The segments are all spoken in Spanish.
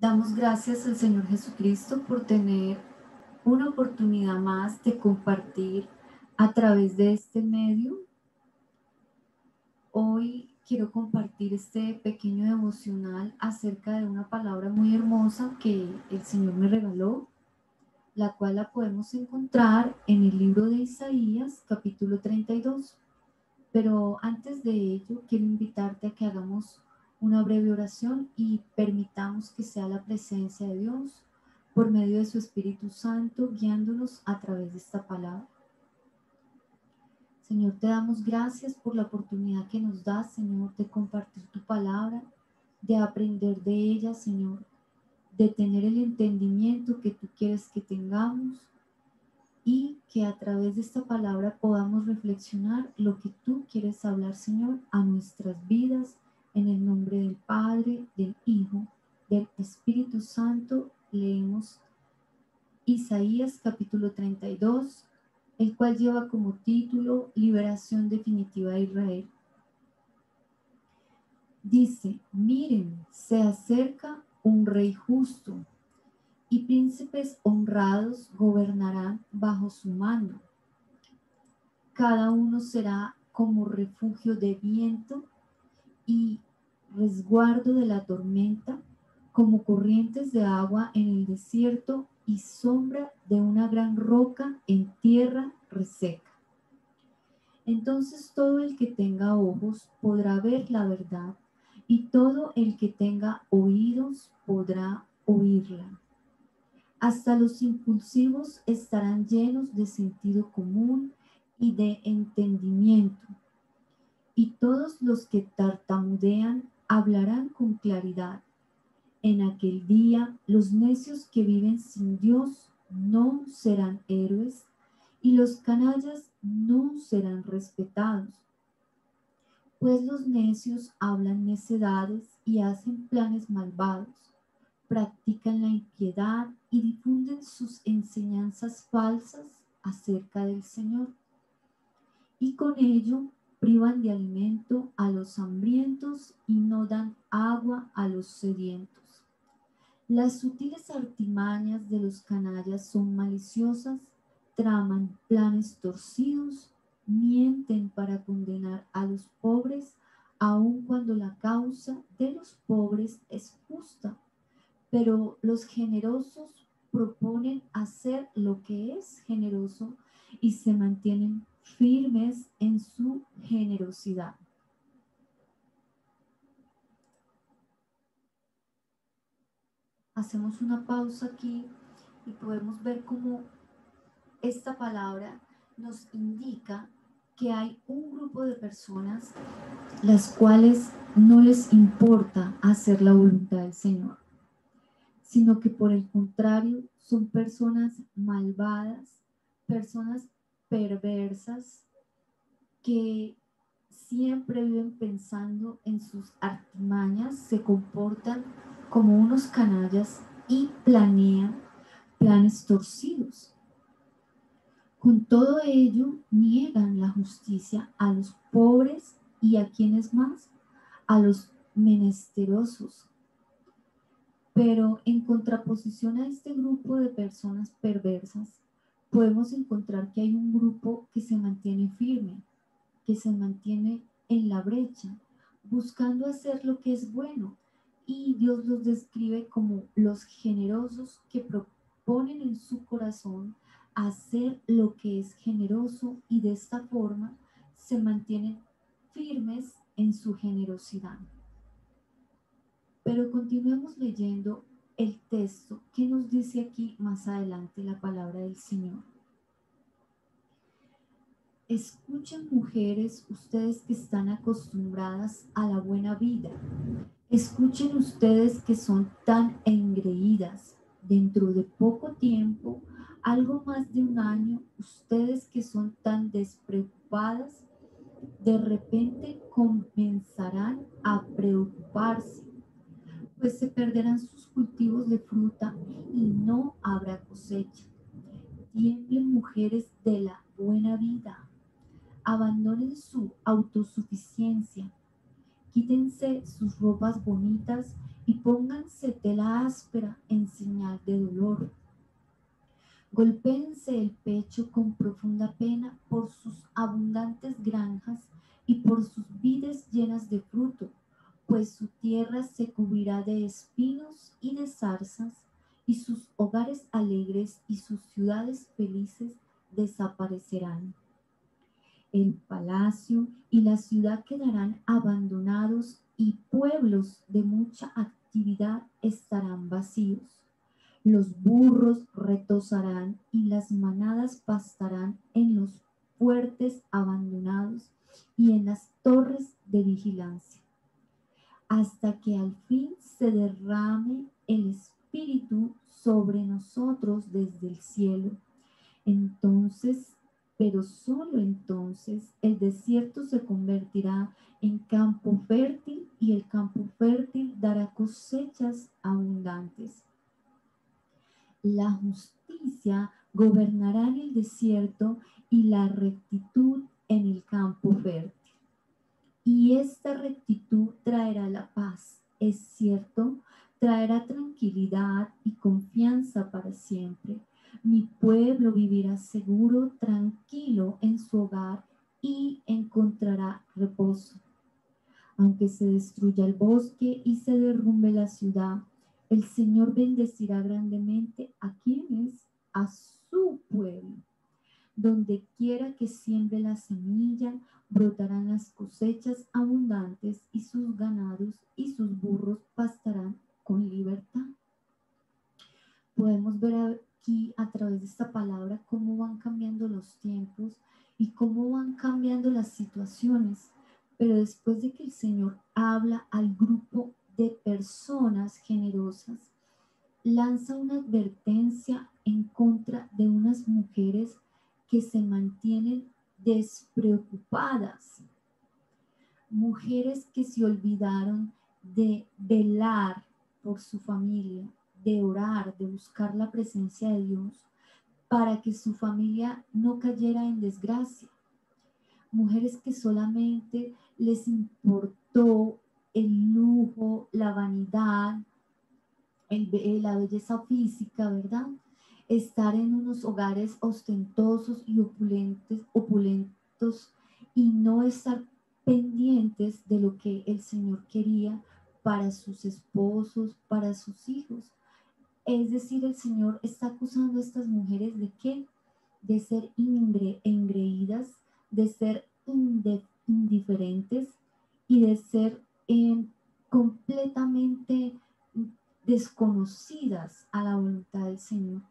Damos gracias al Señor Jesucristo por tener una oportunidad más de compartir a través de este medio. Hoy quiero compartir este pequeño devocional acerca de una palabra muy hermosa que el Señor me regaló, la cual la podemos encontrar en el libro de Isaías, capítulo 32. Pero antes de ello, quiero invitarte a que hagamos una breve oración y permitamos que sea la presencia de Dios por medio de su Espíritu Santo guiándonos a través de esta palabra. Señor, te damos gracias por la oportunidad que nos das, Señor, de compartir tu palabra, de aprender de ella, Señor, de tener el entendimiento que tú quieres que tengamos y que a través de esta palabra podamos reflexionar lo que tú quieres hablar, Señor, a nuestras vidas, en el nombre del Padre, del Hijo, del Espíritu Santo. Leemos Isaías capítulo 32, el cual lleva como título Liberación definitiva de Israel. Dice: miren, se acerca un rey justo, y príncipes honrados gobernarán bajo su mano. Cada uno será como refugio de viento y resguardo de la tormenta, como corrientes de agua en el desierto y sombra de una gran roca en tierra reseca. Entonces todo el que tenga ojos podrá ver la verdad, y todo el que tenga oídos podrá oírla. Hasta los impulsivos estarán llenos de sentido común y de entendimiento, y todos los que tartamudean hablarán con claridad. En aquel día los necios que viven sin Dios no serán héroes, y los canallas no serán respetados. Pues los necios hablan necedades y hacen planes malvados, practican la impiedad y difunden sus enseñanzas falsas acerca del Señor. Y con ello privan de alimento a los hambrientos y no dan agua a los sedientos. Las sutiles artimañas de los canallas son maliciosas, traman planes torcidos, mienten para condenar a los pobres, aun cuando la causa de los pobres es justa. Pero los generosos proponen hacer lo que es generoso y se mantienen firmes en su generosidad. Hacemos una pausa aquí y podemos ver cómo esta palabra nos indica que hay un grupo de personas las cuales no les importa hacer la voluntad del Señor, sino que por el contrario son personas malvadas, personas perversas que siempre viven pensando en sus artimañas, se comportan como unos canallas y planean planes torcidos. Con todo ello, niegan la justicia a los pobres y a quienes más, a los menesterosos. Pero en contraposición a este grupo de personas perversas, podemos encontrar que hay un grupo que se mantiene firme, que se mantiene en la brecha, buscando hacer lo que es bueno. Y Dios los describe como los generosos que proponen en su corazón hacer lo que es generoso y de esta forma se mantienen firmes en su generosidad. Pero continuemos leyendo el texto que nos dice aquí más adelante la palabra del Señor. Escuchen, mujeres, ustedes que están acostumbradas a la buena vida. Escuchen ustedes que son tan engreídas. Dentro de poco tiempo, algo más de un año, ustedes que son tan despreocupadas, de repente comenzarán a preocuparse, pues se perderán sus cultivos de fruta y no habrá cosecha. Tiemblen, mujeres de la buena vida. Abandonen su autosuficiencia, quítense sus ropas bonitas y pónganse tela áspera en señal de dolor. Golpéense el pecho con profunda pena por sus abundantes granjas y por sus vides llenas de fruto, pues su tierra se cubrirá de espinos y de zarzas, y sus hogares alegres y sus ciudades felices desaparecerán. El palacio y la ciudad quedarán abandonados y pueblos de mucha actividad estarán vacíos. Los burros retozarán y las manadas pastarán en los fuertes abandonados y en las torres de vigilancia, hasta que al fin se derrame el Espíritu sobre nosotros desde el cielo. Entonces, pero solo entonces, el desierto se convertirá en campo fértil y el campo fértil dará cosechas abundantes. La justicia gobernará en el desierto y la rectitud en el campo fértil. Y esta rectitud traerá la paz, es cierto, traerá tranquilidad y confianza para siempre. Mi pueblo vivirá seguro, tranquilo en su hogar y encontrará reposo. Aunque se destruya el bosque y se derrumbe la ciudad, el Señor bendecirá grandemente a quienes, a su pueblo. Donde quiera que siembre la semilla, brotarán las cosechas abundantes y sus ganados y sus burros pastarán con libertad. Podemos ver aquí a través de esta palabra cómo van cambiando los tiempos y cómo van cambiando las situaciones. Pero después de que el Señor habla al grupo de personas generosas, lanza una advertencia en contra de unas mujeres que se mantienen despreocupadas, mujeres que se olvidaron de velar por su familia, de orar, de buscar la presencia de Dios para que su familia no cayera en desgracia. Mujeres que solamente les importó el lujo, la vanidad, la belleza física, ¿verdad? Estar en unos hogares ostentosos y opulentos y no estar pendientes de lo que el Señor quería para sus esposos, para sus hijos. Es decir, el Señor está acusando a estas mujeres de qué? De ser engreídas, de ser indiferentes y de ser completamente desconocidas a la voluntad del Señor.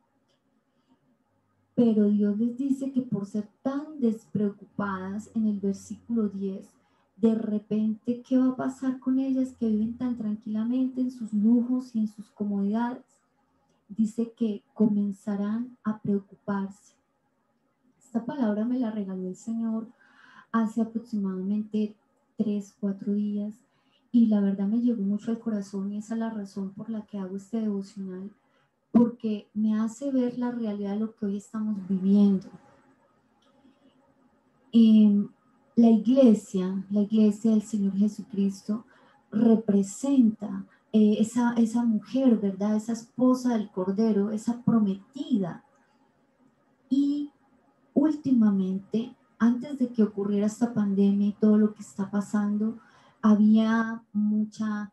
Pero Dios les dice que por ser tan despreocupadas en el versículo 10, de repente, ¿qué va a pasar con ellas que viven tan tranquilamente en sus lujos y en sus comodidades? Dice que comenzarán a preocuparse. Esta palabra me la regaló el Señor hace aproximadamente 3, 4 días y la verdad me llegó mucho al corazón y esa es la razón por la que hago este devocional, porque me hace ver la realidad de lo que hoy estamos viviendo. La iglesia del Señor Jesucristo representa esa mujer, ¿verdad? Esa esposa del Cordero, esa prometida. Y últimamente, antes de que ocurriera esta pandemia y todo lo que está pasando, había mucha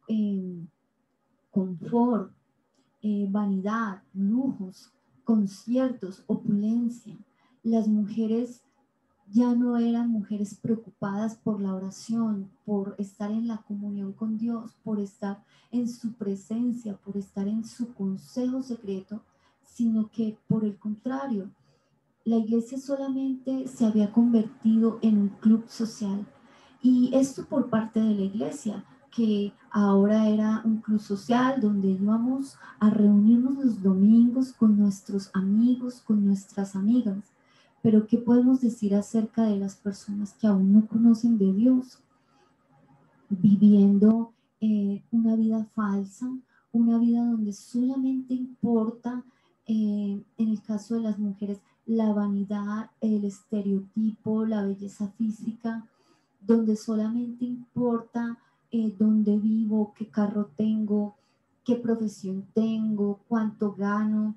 confort, vanidad, lujos, conciertos, opulencia. Las mujeres ya no eran mujeres preocupadas por la oración, por estar en la comunión con Dios, por estar en su presencia, por estar en su consejo secreto, sino que por el contrario, la iglesia solamente se había convertido en un club social. Y esto por parte de la iglesia, que ahora era un club social donde íbamos a reunirnos los domingos con nuestros amigos, con nuestras amigas. Pero ¿qué podemos decir acerca de las personas que aún no conocen de Dios? Viviendo una vida falsa, una vida donde solamente importa, en el caso de las mujeres, la vanidad, el estereotipo, la belleza física, donde solamente importa dónde vivo, qué carro tengo, qué profesión tengo, cuánto gano,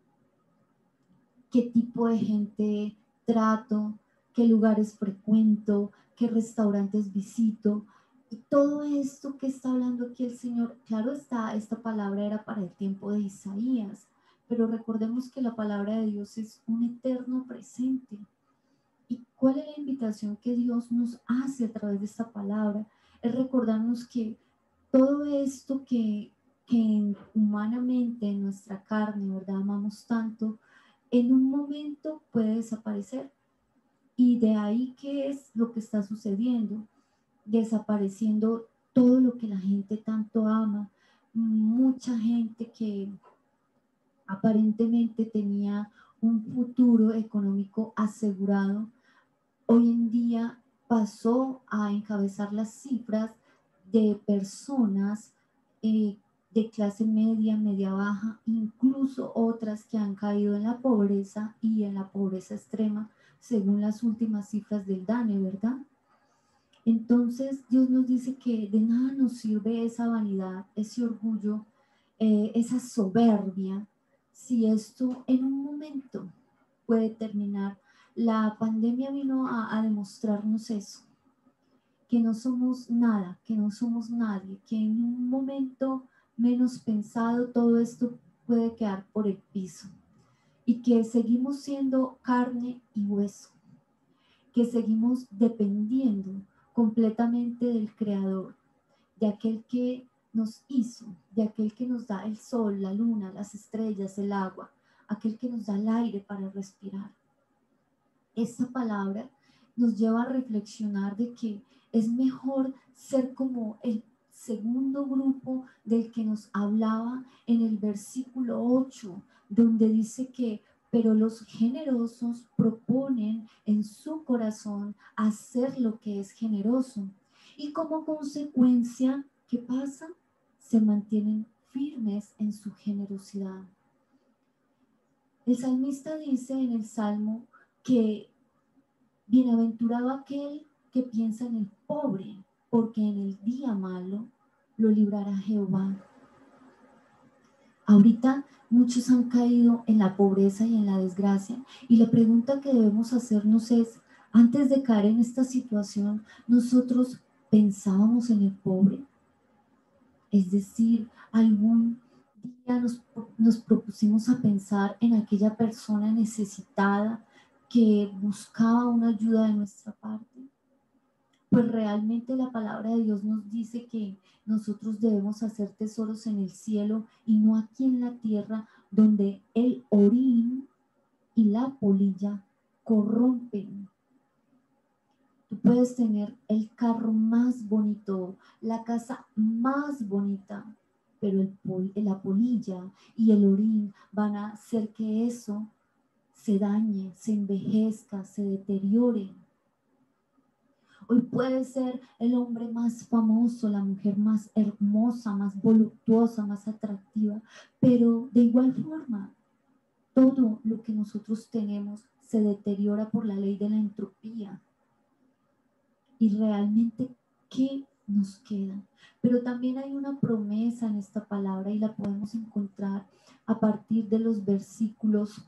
qué tipo de gente trato, qué lugares frecuento, qué restaurantes visito. Y todo esto que está hablando aquí el Señor, claro está, esta palabra era para el tiempo de Isaías, pero recordemos que la palabra de Dios es un eterno presente. ¿Y cuál es la invitación que Dios nos hace a través de esta palabra? Es recordarnos que todo esto que humanamente en nuestra carne, ¿verdad? Amamos tanto, en un momento puede desaparecer. Y de ahí, ¿qué es lo que está sucediendo? Desapareciendo todo lo que la gente tanto ama. Mucha gente que aparentemente tenía un futuro económico asegurado, hoy en día pasó a encabezar las cifras de personas eh, de clase media, media baja, incluso otras que han caído en la pobreza y en la pobreza extrema, según las últimas cifras del DANE, ¿verdad? Entonces Dios nos dice que de nada nos sirve esa vanidad, ese orgullo, esa soberbia, si esto en un momento puede terminar. La pandemia vino a demostrarnos eso, que no somos nada, que no somos nadie, que en un momento menos pensado todo esto puede quedar por el piso y que seguimos siendo carne y hueso, que seguimos dependiendo completamente del Creador, de aquel que nos hizo, de aquel que nos da el sol, la luna, las estrellas, el agua, aquel que nos da el aire para respirar. Esta palabra nos lleva a reflexionar de que es mejor ser como el segundo grupo del que nos hablaba en el versículo 8, donde dice que pero los generosos proponen en su corazón hacer lo que es generoso. Y como consecuencia, ¿qué pasa? Se mantienen firmes en su generosidad. El salmista dice en el Salmo que bienaventurado aquel que piensa en el pobre, porque en el día malo lo librará Jehová. Ahorita muchos han caído en la pobreza y en la desgracia, y la pregunta que debemos hacernos es, antes de caer en esta situación, ¿nosotros pensábamos en el pobre? Es decir, algún día nos propusimos a pensar en aquella persona necesitada que buscaba una ayuda de nuestra parte. Pues realmente la palabra de Dios nos dice que nosotros debemos hacer tesoros en el cielo y no aquí en la tierra, donde el orín y la polilla corrompen. Tú puedes tener el carro más bonito, la casa más bonita, pero la polilla y el orín van a hacer que eso se dañe, se envejezca, se deteriore. Hoy puede ser el hombre más famoso, la mujer más hermosa, más voluptuosa, más atractiva, pero de igual forma, todo lo que nosotros tenemos se deteriora por la ley de la entropía. Y realmente, ¿qué nos queda? Pero también hay una promesa en esta palabra y la podemos encontrar a partir de los versículos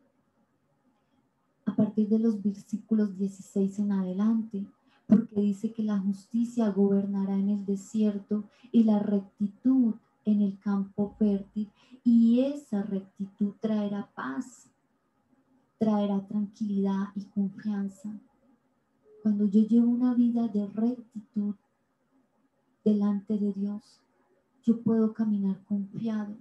16 en adelante, porque dice que la justicia gobernará en el desierto y la rectitud en el campo fértil, y esa rectitud traerá paz, traerá tranquilidad y confianza. Cuando yo llevo una vida de rectitud delante de Dios, yo puedo caminar confiado,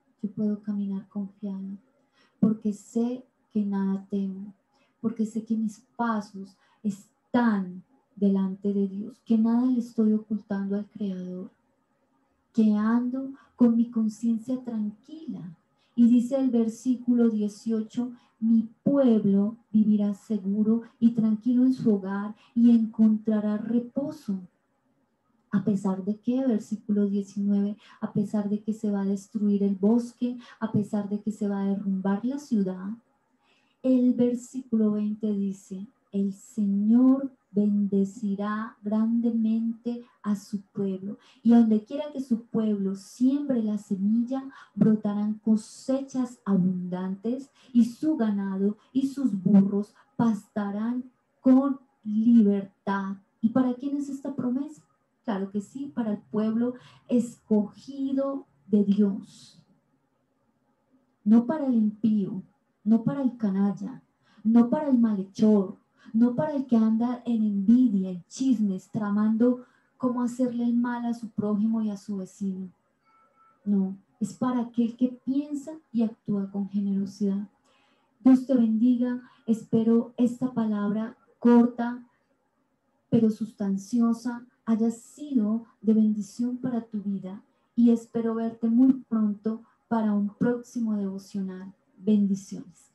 porque sé que nada temo, porque sé que mis pasos están delante de Dios, que nada le estoy ocultando al Creador, que ando con mi conciencia tranquila. Y dice el versículo 18, mi pueblo vivirá seguro y tranquilo en su hogar y encontrará reposo. A pesar de que, versículo 19, a pesar de que se va a destruir el bosque, a pesar de que se va a derrumbar la ciudad, el versículo 20 dice, el Señor bendecirá grandemente a su pueblo. Y donde quiera que su pueblo siembre la semilla, brotarán cosechas abundantes y su ganado y sus burros pastarán con libertad. ¿Y para quién es esta promesa? Claro que sí, para el pueblo escogido de Dios, no para el impío, no para el canalla, no para el malhechor, no para el que anda en envidia, en chismes, tramando cómo hacerle el mal a su prójimo y a su vecino. No, es para aquel que piensa y actúa con generosidad. Dios te bendiga. Espero esta palabra corta pero sustanciosa haya sido de bendición para tu vida y espero verte muy pronto para un próximo devocional. Bendiciones.